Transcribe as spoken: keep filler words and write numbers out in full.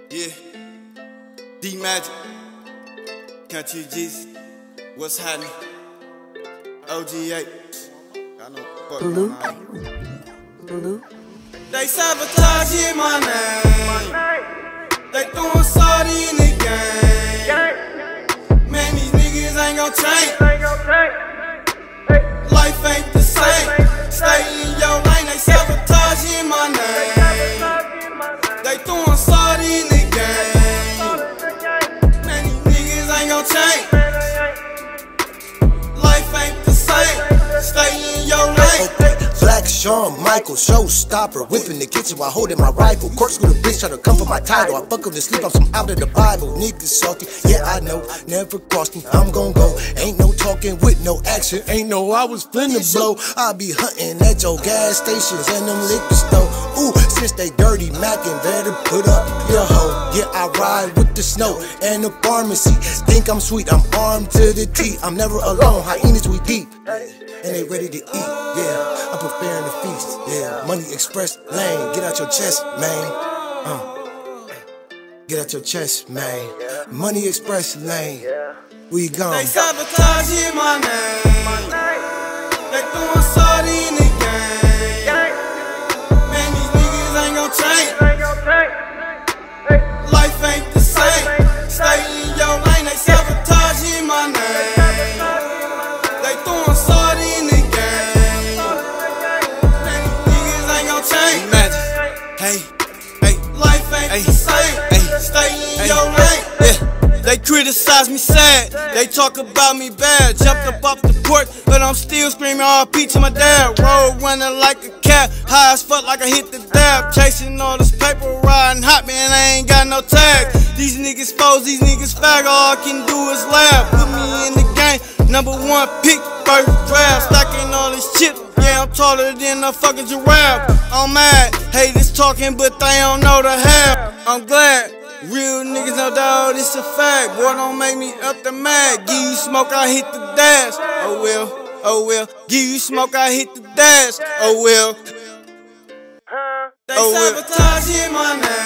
Yeah, D Magic, Country Jesus, what's happening? O G A, got no fuck Blue, on blue. They sabotaging my name. They throwing salty in the game. Man, these niggas ain't gon' change. Life ain't the same. Stay in your lane. They sabotaging my name. They throwing salty in the game. Man, these niggas ain't gon' change. Life ain't the same. Stay in your lane. Black Shawn Michaels, showstopper, whipping the kitchen while holding my rifle. Corkscrew the bitch try to come for my title. I fuck up to sleep, I'm some out of the Bible. Niggas salty, yeah I know, never crossed me. I'm gon' go, ain't no talking with no action. Ain't no I was finna blow. I be hunting at your gas stations and them liquor store. Ooh, since they dirty mackin', better put up your hoe. Yeah, I ride with the snow and the pharmacy. Think I'm sweet, I'm armed to the teeth. I'm never alone, hyenas we deep. And they ready to eat, yeah. I'm preparing to feast, yeah. Money Express lane, get out your chest, man. Uh, get out your chest, man. Money Express lane, we gone. They sabotaging my name. They throwing salty in the game. Man, these niggas ain't gon' change. Life ain't the same. Stay in your lane. They sabotaging my name. They throwing salty in the game. Man, these niggas ain't gon' change. Imagine, hey, hey, life ain't hey, the same. Hey, stay in hey, your lane. Yeah. They criticize me sad, they talk about me bad. Jumped up off the porch, but I'm still screaming R P to my dad. Road running like a cat, high as fuck like I hit the dab. Chasing all this paper, riding hot, man, I ain't got no tag. These niggas foes, these niggas fag, all I can do is laugh. Put me in the game, number one pick, first draft. Stacking all this shit, yeah, I'm taller than a fucking giraffe. I'm mad, haters talking, but they don't know the half. I'm glad. Real niggas know dawg, this a fact. Boy, don't make me up the mag. Give you smoke, I hit the dash. Oh well, oh well. Give you smoke, I hit the dash. Oh well. They sabotaging my name.